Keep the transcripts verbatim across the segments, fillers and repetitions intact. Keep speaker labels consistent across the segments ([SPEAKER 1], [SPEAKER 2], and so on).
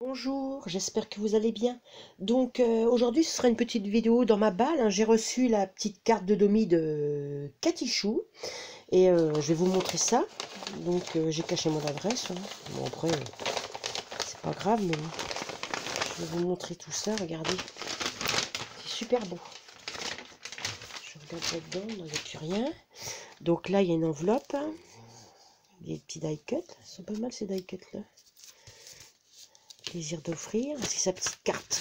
[SPEAKER 1] Bonjour, j'espère que vous allez bien. Donc euh, aujourd'hui ce sera une petite vidéo dans ma balle, hein. J'ai reçu la petite carte de Domi de Cathy Chou et euh, je vais vous montrer ça. Donc euh, j'ai caché mon adresse, hein. Bon après euh, c'est pas grave, mais bon, je vais vous montrer tout ça. Regardez, c'est super beau. Je regarde là-dedans, il n'y a plus rien. Donc là il y a une enveloppe, hein. Des petits die cuts, ils sont pas mal ces die cuts là. Plaisir d'offrir, c'est sa petite carte.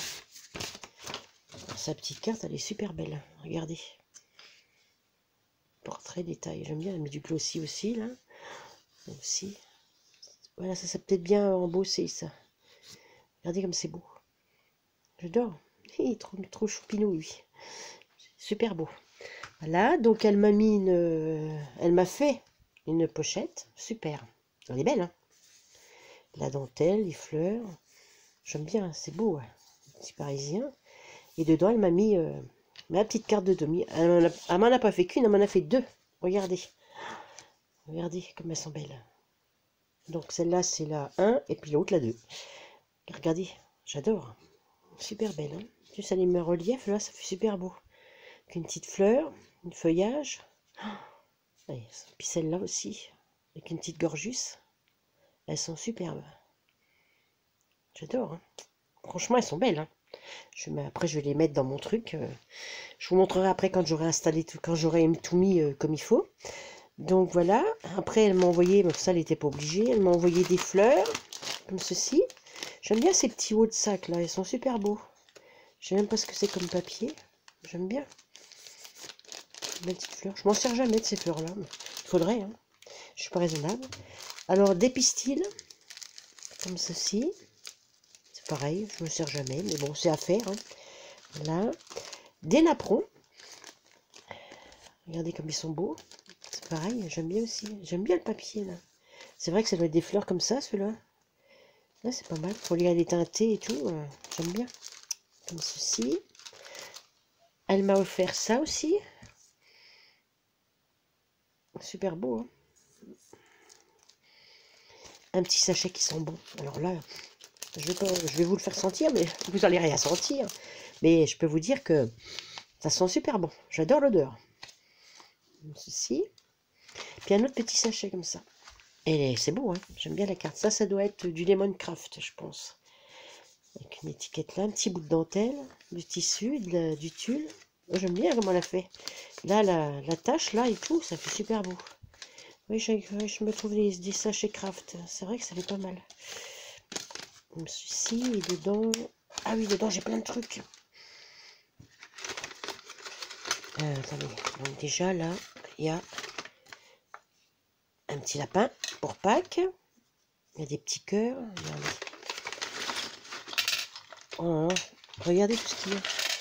[SPEAKER 1] Sa petite carte, elle est super belle. Regardez. Portrait détail. J'aime bien. Elle met du glossy aussi, là. Aussi. Voilà, ça, ça peut-être bien embossé, ça. Regardez comme c'est beau. J'adore. Il est trop, trop choupinou, lui. Super beau. Voilà. Donc, elle m'a mis une... Elle m'a fait une pochette. Super. Elle est belle, hein. La dentelle, les fleurs. J'aime bien. C'est beau, ouais. C'est parisien. Et dedans, elle m'a mis euh, ma petite carte de Domi. Elle m'en a pas fait qu'une, elle m'en a fait deux. Regardez. Regardez comme elles sont belles. Donc celle-là, c'est la un et puis l'autre, la deux. Regardez, j'adore. Super belle. Hein, plus elle met en relief, là, ça fait super beau. Avec une petite fleur, un feuillage. Oh, puis celle-là aussi, avec une petite gorgeus. Elles sont superbes. J'adore. Hein. Franchement, elles sont belles. Hein. Je, après, je vais les mettre dans mon truc. Euh, je vous montrerai après quand j'aurai installé tout, quand j'aurai tout mis euh, comme il faut. Donc voilà. Après, elle m'a envoyé, mais ça, elle n'était pas obligée. Elle m'a envoyé des fleurs, comme ceci. J'aime bien ces petits hauts de sac là. Ils sont super beaux. Je sais même pas ce que c'est comme papier. J'aime bien. Des petites fleurs. Je m'en sers jamais de ces fleurs-là. Il faudrait, hein. Je suis pas raisonnable. Alors, des pistils, comme ceci. C'est pareil, je me sers jamais, mais bon, c'est à faire. Hein. Voilà. Des napperons. Regardez comme ils sont beaux. C'est pareil, j'aime bien aussi. J'aime bien le papier, là. C'est vrai que ça doit être des fleurs comme ça, ceux-là. Là, c'est pas mal. Faut les teinter et tout. Euh, j'aime bien. Comme ceci. Elle m'a offert ça aussi. Super beau, hein. Un petit sachet qui sent bon. Alors là, je vais, pas, je vais vous le faire sentir, mais vous n'allez rien sentir. Mais je peux vous dire que ça sent super bon. J'adore l'odeur. Ceci. Puis un autre petit sachet comme ça. Et c'est beau, hein. J'aime bien la carte. Ça, ça doit être du Lemon Craft, je pense. Avec une étiquette là, un petit bout de dentelle, du tissu, de la, du tulle. J'aime bien comment elle a fait. Là, la, la tache, là et tout, ça fait super beau. Oui, je, je me trouve des, des sachets craft. C'est vrai que ça fait pas mal. Comme ceci, et dedans... Ah oui, dedans, j'ai plein de trucs. Euh, attendez. Donc déjà, là, il y a un petit lapin pour Pâques. Il y a des petits cœurs. Regardez. Oh, regardez tout ce qu'il y a.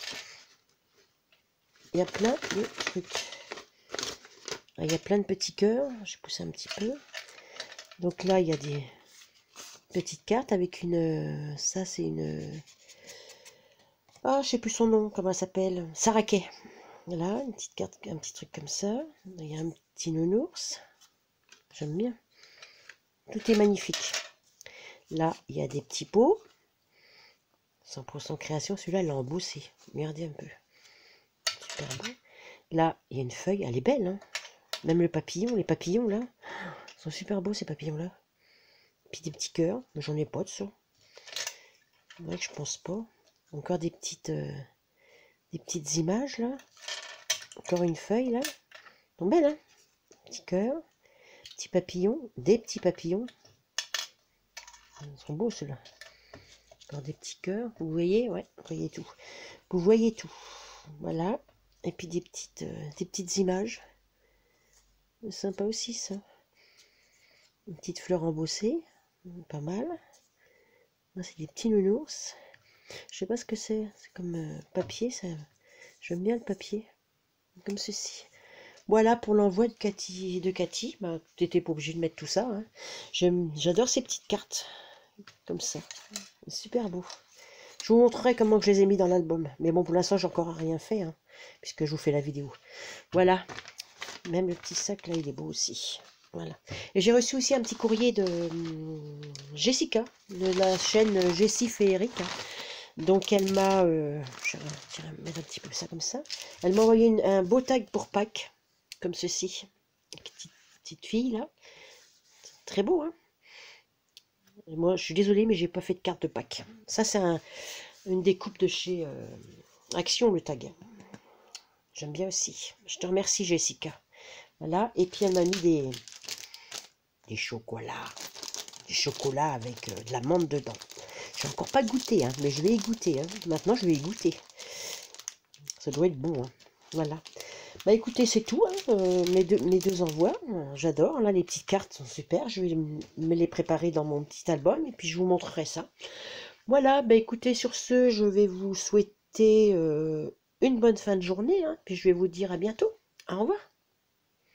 [SPEAKER 1] Il y a plein de trucs. Il y a plein de petits cœurs. J'ai poussé un petit peu. Donc là, il y a des petites cartes avec une... Ça, c'est une... Ah, je sais plus son nom. Comment elle s'appelle? Saraquet. Voilà, une petite carte, un petit truc comme ça. Il y a un petit nounours. J'aime bien. Tout est magnifique. Là, il y a des petits pots. cent pour cent création. Celui-là, il l'a embossé. Regardez un peu. Super beau. Là, il y a une feuille. Elle est belle, hein. Même le papillon, les papillons là, ils sont super beaux ces papillons là. Puis des petits cœurs, mais j'en ai pas de ça. C'est vrai que je pense pas. Encore des petites, euh, des petites images là. Encore une feuille là. Ils sont belles, hein. Petit cœur, petits papillons, des petits papillons. Ils sont beaux ceux-là. Encore des petits cœurs. Vous voyez, ouais, vous voyez tout. Vous voyez tout. Voilà. Et puis des petites, euh, des petites images. C'est sympa aussi ça. Une petite fleur embossée, pas mal. Là c'est des petits nounours. Je sais pas ce que c'est. C'est comme euh, papier. Ça... J'aime bien le papier. Comme ceci. Voilà pour l'envoi de Cathy. De Cathy. Bah, tu n'étais pas obligé de mettre tout ça. Hein. J'adore ces petites cartes. Comme ça. Super beau. Je vous montrerai comment que je les ai mis dans l'album. Mais bon, pour l'instant, j'ai encore rien fait. Hein, puisque je vous fais la vidéo. Voilà. Même le petit sac là, il est beau aussi. Voilà. Et j'ai reçu aussi un petit courrier de hum, Jessica, de la chaîne Jessif et Eric. Hein. Donc elle m'a... Euh, je vais tiens, mettre un petit peu ça comme ça. Elle m'a envoyé une- un beau tag pour Pâques, comme ceci. Une petite, petite fille, là. Très beau, hein. Et moi, je suis désolée, mais j'ai pas fait de carte de Pâques. Ça, c'est un, une découpe de chez euh, Action, le tag. J'aime bien aussi. Je te remercie, Jessica. Voilà. Et puis elle m'a mis des, des chocolats. Des chocolats avec euh, de la menthe dedans. Je n'ai encore pas goûté, hein, mais je vais y goûter. Hein. Maintenant, je vais y goûter. Ça doit être bon. Hein. Voilà. Bah écoutez, c'est tout. Hein. Euh, mes, deux, mes deux envois. Euh, J'adore. Là, les petites cartes sont super. Je vais me les préparer dans mon petit album et puis je vous montrerai ça. Voilà. Bah écoutez, sur ce, je vais vous souhaiter euh, une bonne fin de journée. Hein, puis je vais vous dire à bientôt. Au revoir.